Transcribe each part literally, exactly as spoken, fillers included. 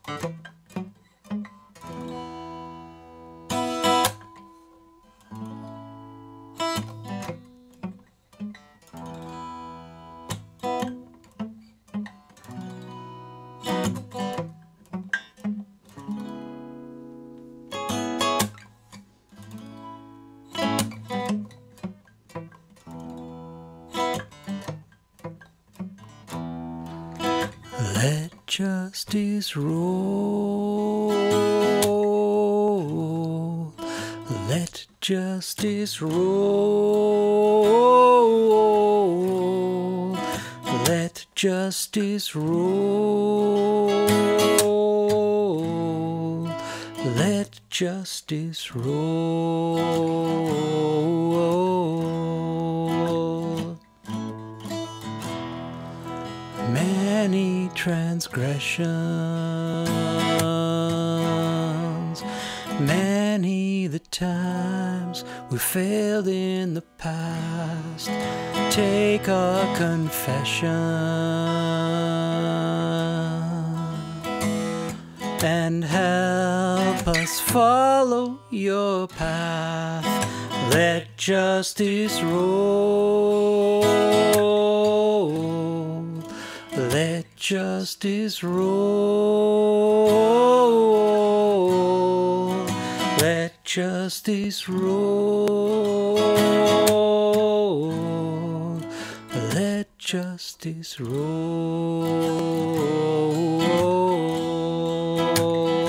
Let justice roll. Let justice roll. Let justice roll. Let justice roll. Many transgressions, many the times we failed in the past. Take our confession and help us follow your path. Let justice roll. Let justice roll. Let justice roll. Let justice roll.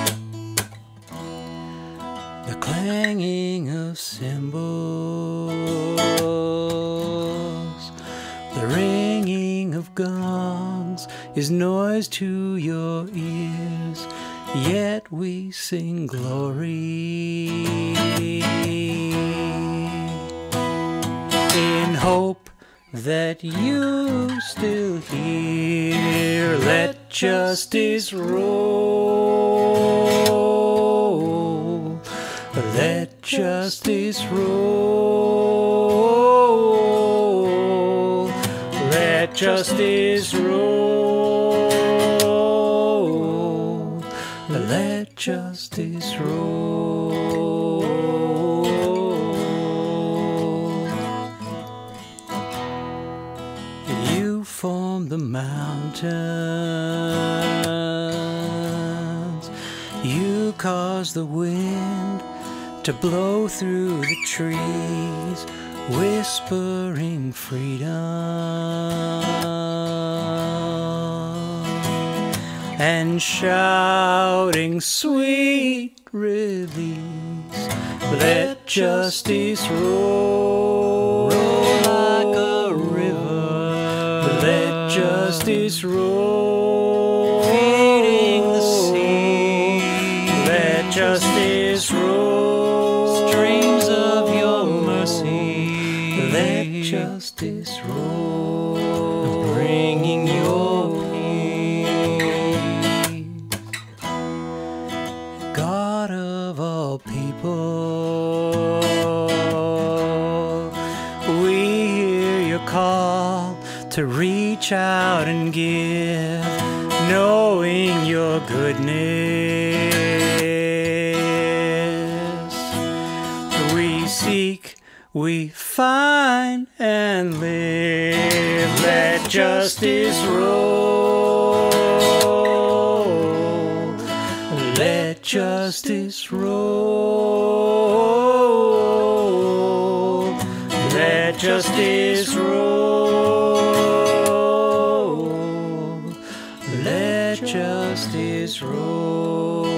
The clanging of cymbals, the ringing of gongs is noise to your ears, yet we sing glory in hope that you still hear. Let justice roll. Let justice roll. Let justice roll. Let justice roll. You form the mountains. You cause the wind to blow through the trees, whispering freedom and shouting sweet release. Let justice roll, roll like a river. Let justice roll, feeding the sea. Let justice roll, streams of your mercy. Let justice roll, bringing your peace. God of all people, we hear your call to reach out and give, knowing your goodness. We seek, we find and live. Let justice roll. Let justice roll. Let justice roll. Let justice roll.